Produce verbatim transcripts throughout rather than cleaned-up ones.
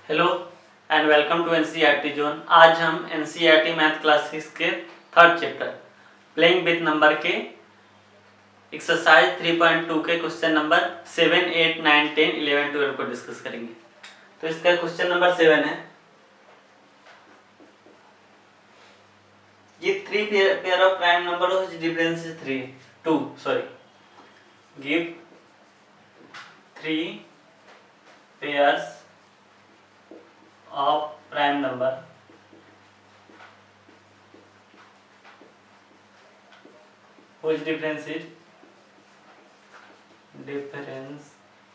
Hello and welcome to NCERT zone. आज हम NCERT math class six के third chapter playing with number के exercise three point two के question number seven, eight, nine, ten, eleven, twelve को discuss करेंगे। तो इसका question number seven है, give three pair of prime number which difference is three two sorry give three pairs of prime number whose difference is difference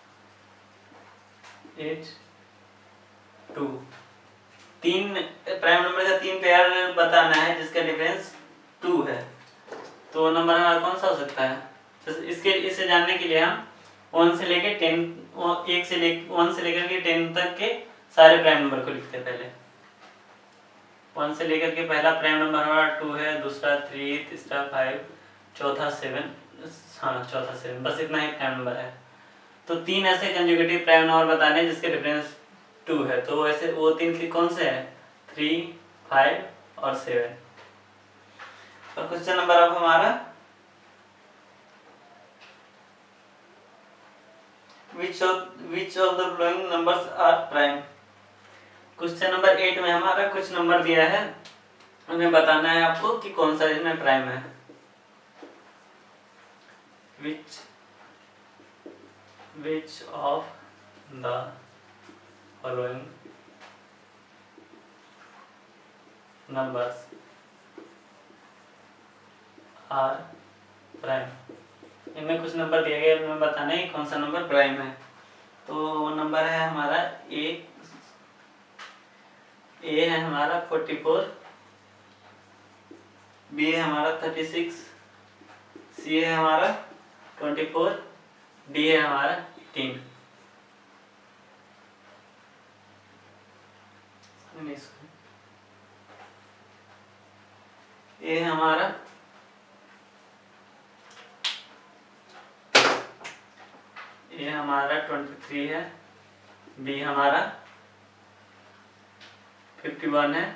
is two. तीन prime number का तीन pair बताना है जिसका डिफरेंस टू है। तो number हमारा कौन सा हो सकता है? तो इसके इसे जानने के लिए हम वन से लेकर टेन एक से ले वन से लेकर के टेन तक के सारे प्राइम नंबर को लिखते हैं। पहले वन से लेकर के पहला प्राइम नंबर हमारा टू है, दूसरा थ्री, तीसरा फाइव, चौथा सेवन, हाँ चौथा सेवन, बस इतना ही प्राइम नंबर है। तो तीन ऐसे कंजुगेटिव प्राइम नंबर बताने हैं जिसके डिफरेंस टू है। तो वैसे वो तीन की कौन से है? थ्री, फाइव और सेवन। और क्वेश्चन नंबर अब हमारा which of which of the following numbers are prime। Question number eight में हमारा कुछ नंबर दिया है, हमें बताना है आपको कि कौन सा इसमें प्राइम है। which which of the following numbers are prime। इनमें कुछ नंबर दिए गए, हमें बताना है कौन सा नंबर प्राइम है। तो वो नंबर है हमारा ए ए है हमारा फोर्टी फोर, बी है हमारा थर्टी सिक्स, सी है हमारा ट्वेंटी फोर, डी है हमारा एटीन। ए है हमारा ए हमारा ट्वेंटी थ्री है, बी हमारा फिफ्टी वन है,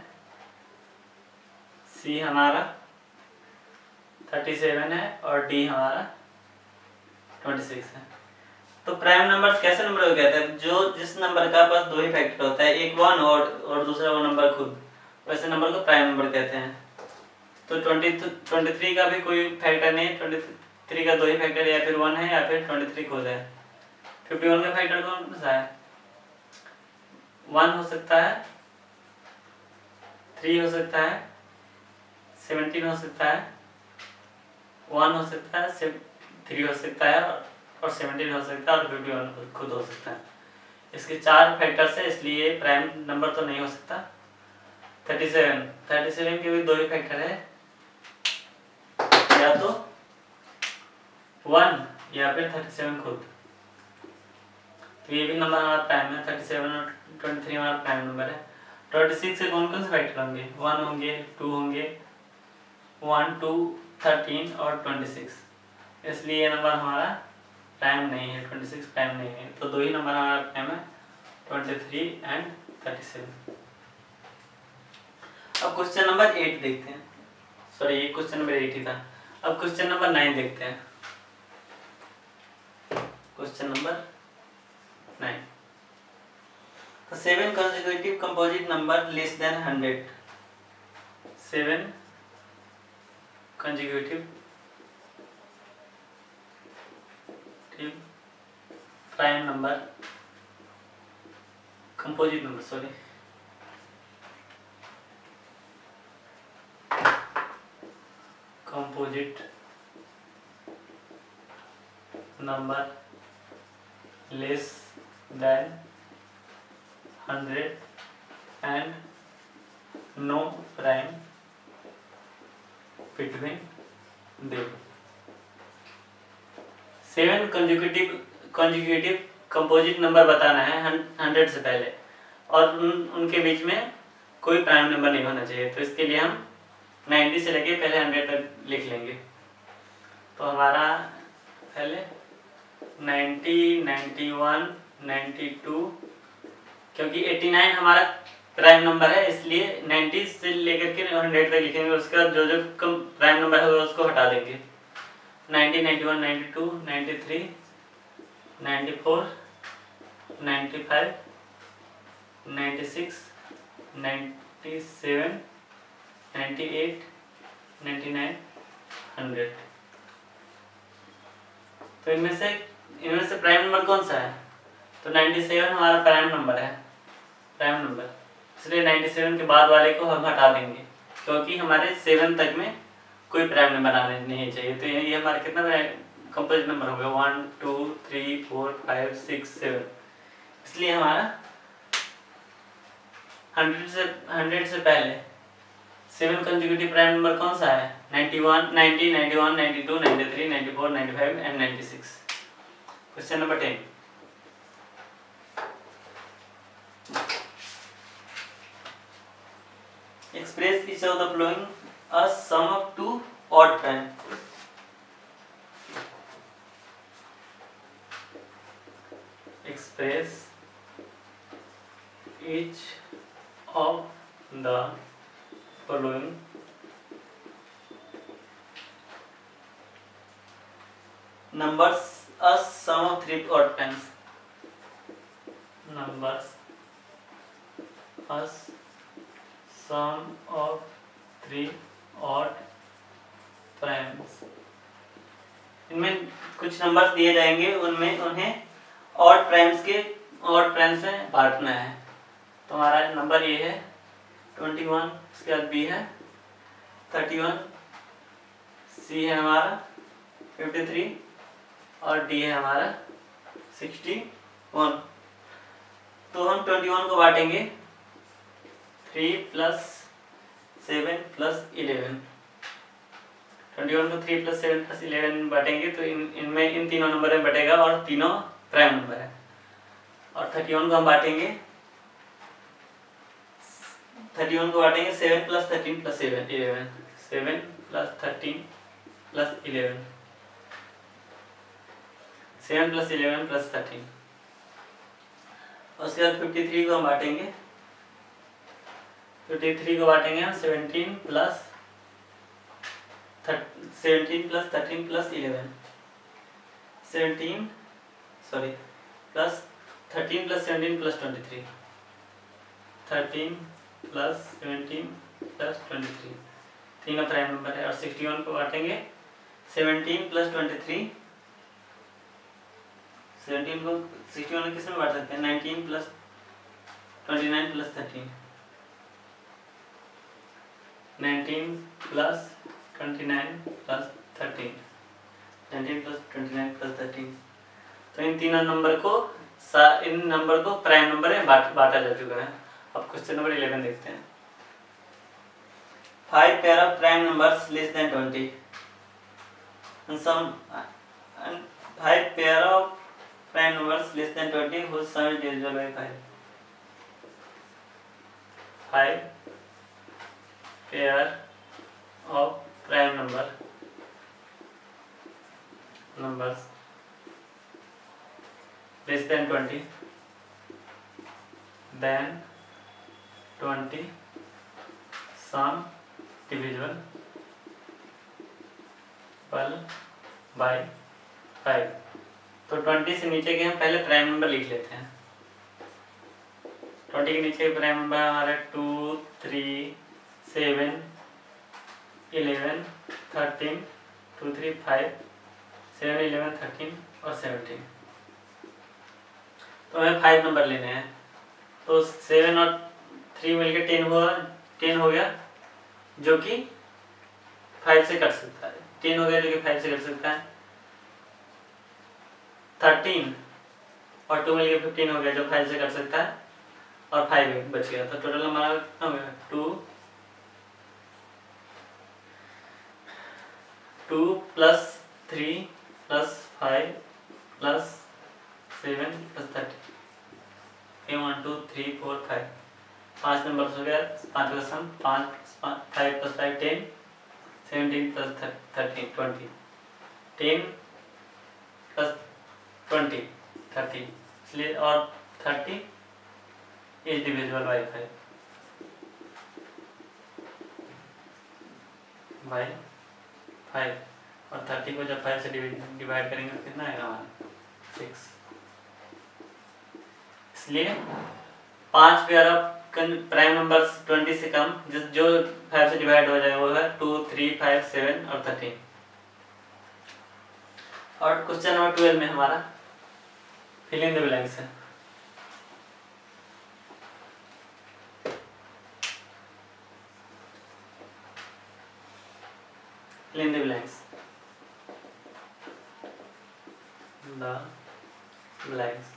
सी हमारा थर्टी सेवन है और डी हमारा ट्वेंटी सिक्स है। तो प्राइम नंबर्स कैसे नंबर को कहते हैं? जो जिस नंबर का बस दो ही फैक्टर होता है, एक वन और और दूसरा वो नंबर खुद, वैसे नंबर को प्राइम नंबर कहते हैं। तो ट्वेंटी ट्वेंटी थ्री का भी कोई फैक्टर नहीं, ट्वेंटी थ्री का दो ही फैक्टर या फिर वन है या फिर ट्वेंटी थ्री खुद है। फिफ्टी वन का फैक्टर कौन सा है? वन हो सकता है, थ्री हो सकता है, सेवनटीन हो सकता है, वन हो सकता है, थ्री हो सकता है और सेवनटीन हो सकता है और फिफ्टी वन खुद हो सकता है। इसके चार फैक्टर्स है, इसलिए प्राइम नंबर तो नहीं हो सकता। थर्टी सेवन थर्टी सेवन के भी दो ही फैक्टर है, या तो वन या फिर थर्टी सेवन खुद। तो ये भी नंबर हमारा प्राइम है। थर्टी सेवन और ट्वेंटी थ्री हमारा प्राइम नंबर है। ट्वेंटी सिक्स से कौन कौन से फैक्टर होंगे? वन होंगे, टू होंगे, वन, टू, थर्टीन और ट्वेंटी सिक्स, इसलिए ये नंबर हमारा प्राइम नहीं है। ट्वेंटी सिक्स प्राइम नहीं है। तो दो ही नंबर हमारा प्राइम है, twenty three and thirty seven. अब क्वेश्चन नंबर एट देखते हैं, सॉरी ये क्वेश्चन नंबर एट ही था। अब क्वेश्चन नंबर नाइन देखते हैं। क्वेश्चन नंबर नाइन, तो seven consecutive composite number less than hundred. Seven consecutive prime number composite number sorry composite number less than hundred and no prime between them. Seven conjugative conjugative composite number बताना है hundred से पहले, और उन उनके बीच में कोई प्राइम नंबर नहीं होना चाहिए। तो इसके लिए हम नाइन्टी से लेके पहले हंड्रेड तक लिख लेंगे। तो हमारा पहले ninety, ninety one, ninety two, क्योंकि नवासी हमारा प्राइम नंबर है, इसलिए नब्बे से लेकर के सौ तक लिखेंगे, उसके बाद जो जो कम प्राइम नंबर होगा उसको हटा देंगे। नब्बे, इक्यानवे, बानवे, तिरानवे, चौरानवे, पचानवे, छियानवे, सत्तानवे, अट्ठानवे, निन्यानवे, सौ। तो इनमें से इनमें से प्राइम नंबर कौन सा है? तो सत्तानवे हमारा प्राइम नंबर है, प्राइम नंबर, इसलिए सत्तानवे के बाद वाले को हम हटा देंगे, क्योंकि हमारे सेवन तक में कोई प्राइम नंबर आने नहीं चाहिए। तो ये हमारा कितना कंपोजिट नंबर हो गया, one two three four five six seven, इसलिए हमारा हंड्रेड से हंड्रेड से पहले सेवन कंसेक्यूटिव प्राइम नंबर कौन सा है? इक्यानवे, नब्बे, इक्यानवे, बानवे, तिरानवे, चौरानवे, पचानवे एंड छियानवे। Question number ten. Express each of the following as sum of two odd prime. Express each of the following numbers as sum of three odd primes. Numbers as sum of three odd primes. इनमें कुछ numbers दिए जाएंगे, उनमें उन्हें odd primes के odd primes में बांटना है। तो हमारा नंबर ये है इक्कीस, इसके बाद बी है इकतीस, सी है हमारा तिरेपन और डी है हमारा इकसठ। तो हम इक्कीस को बांटेंगे three plus seven plus eleven, इक्कीस को three plus seven plus eleven में बांटेंगे तो इन इनमें इन तीनों नंबर में बटेगा और तीनों प्राइम नंबर है। और इकतीस को हम बांटेंगे इकतीस को बांटेंगे seven plus thirteen plus seven eleven, seven plus thirteen plus eleven, seven plus eleven plus thirteen. उसके बाद तिरेपन को हम बांटेंगे तिरेपन को बांटेंगे हम seventeen plus seventeen plus thirteen plus eleven, seventeen sorry plus thirteen plus seventeen plus twenty three, thirteen plus seventeen plus twenty three, तीनों प्राइम नंबर है। और इकसठ को बांटेंगे seventeen plus twenty three, seventeen को इकसठ में किस में बांट सकते हैं? Nineteen plus twenty nine plus thirteen, nineteen plus twenty nine plus thirteen, nineteen plus twenty nine plus thirteen. तो इन तीनों नंबर को इन नंबर को प्राइम नंबर में बांट बांटा जा चुका है। अब क्वेश्चन नंबर इलेवन देखते हैं। Five pair of prime numbers less than twenty and some and five pair of prime numbers less than twenty whose sum is divisible by five. Five pair of prime number numbers less than twenty then twenty sum divisible by five. तो बीस से नीचे के हम पहले prime number लिख लेते हैं। बीस के नीचे प्राइम नंबर हमारे two, three, seven, eleven, thirteen, two, three, five, seven, eleven, thirteen और सेवनटीन। तो हमें फाइव नंबर लेने हैं। तो सेवन और थ्री मिलकर टेन हुआ टेन हो गया जो कि फाइव से कट सकता है। टेन हो गया जो कि फाइव से कट सकता है। थर्टीन और टू मिलकर फिफ्टीन हो गया जो फाइव से कट सकता है और फाइव बच गया। तो टोटल हमारा कितना हो गया? Two two plus three plus five plus seven plus thirty, one two three four five, पाँच नंबर हो गया। पाँच का सम पाँच five plus five ten, seventeen plus thirteen twenty, ten plus twenty thirty, इसलिए और thirty is divisible by five by five, और thirty को जब फाइव से डिवाइड करेंगे तो कितना आएगा हमारा सिक्स। इसलिए पांच pair of prime numbers twenty से कम जिस जो फाइव से डिवाइड हो जाए वो है टू, थ्री, फाइव, सेवन और थर्टीन। और क्वेश्चन नंबर ट्वेल्व में हमारा फिल इन द ब्लैंक्स है। Fill in the blanks, the blanks,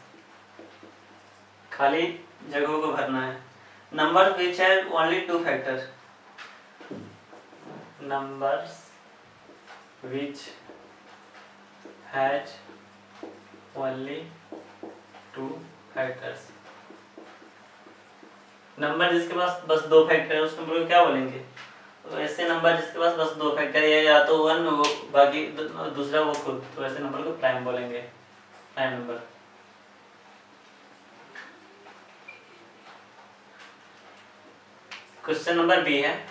खाली जगहों को भरना है। Number which have only two factor, numbers which has only two factors. Number जिसके पास बस दो फैक्टर है उस नंबर को क्या बोलेंगे? तो ऐसे नंबर जिसके पास बस दो फैक्टर है, या तो वन वो बाकी दूसरा वो खुद, तो ऐसे नंबर को प्राइम बोलेंगे, prime number. Question number B है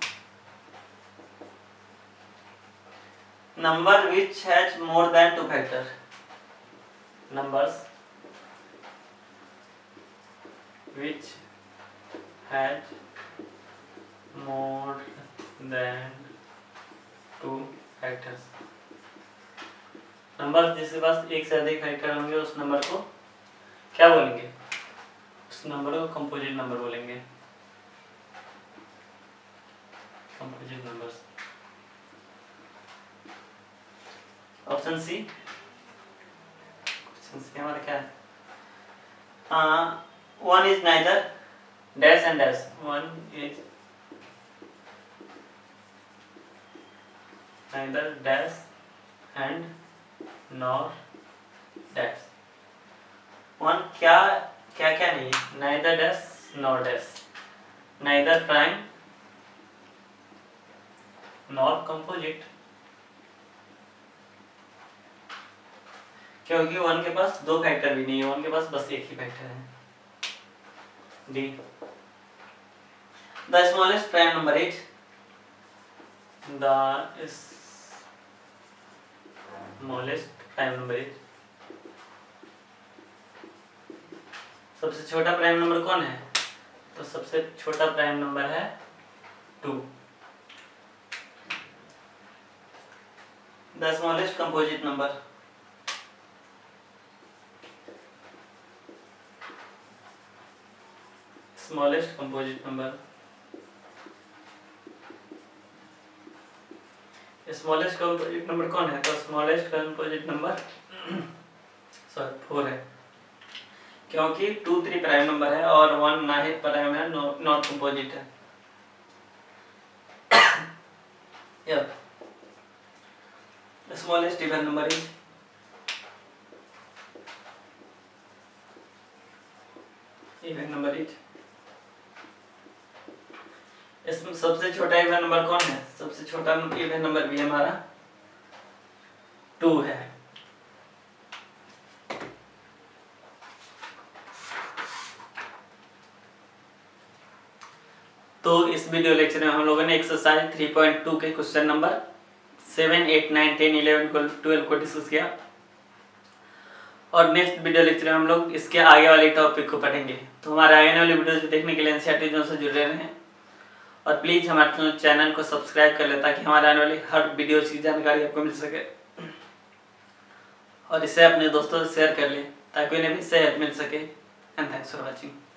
number which has more than two factor, numbers which has more than two factors. Number जिसके पास एक से अधिक फैक्टर होंगे उस नंबर को क्या बोलेंगे? उस नंबर को कंपोजिट नंबर बोलेंगे, composite numbers. Option C, question C हमारा क्या है? हाँ, one is neither dash and dash, one is neither dash and nor dash. One क्या क्या क्या नहीं है? Neither dash nor dash, neither prime nor composite, क्योंकि वन के पास दो फैक्टर भी नहीं है, वन के पास बस एक ही फैक्टर है। D, the smallest prime number is, the smallest prime number is, सबसे छोटा प्राइम नंबर कौन है? तो सबसे छोटा प्राइम नंबर है two. The smallest composite number, smallest composite number, smallest composite number कौन है? तो smallest composite number sorry four है, क्योंकि टू थ्री प्राइम नंबर है और वन ना ही प्राइम है, नॉट कंपोजिट है। Yup, smallest even number is, even number is, इसमें सबसे छोटा इवन नंबर कौन है? सबसे छोटा इवन नंबर भी हमारा टू है। तो इस वीडियो लेक्चर में हम लोगों ने एक्सरसाइज थ्री पॉइंट टू के question number seven, eight, nine, ten, eleven, twelve को डिस्कस किया, और नेक्स्ट वीडियो लेक्चर में हम लोग इसके आगे वाले टॉपिक को पढ़ेंगे। तो हमारे आगे वाली वीडियोस देखने के लिए एनसीईआरटी से जुड़े रहें, और प्लीज़ हमारे चैनल को सब्सक्राइब कर लें ताकि हमारे आने वाली हर वीडियो की जानकारी आपको मिल सके, और इसे अपने दोस्तों से शेयर कर लें ताकि उन्हें भी इससे हेल्प मिल सके। And thanks for watching.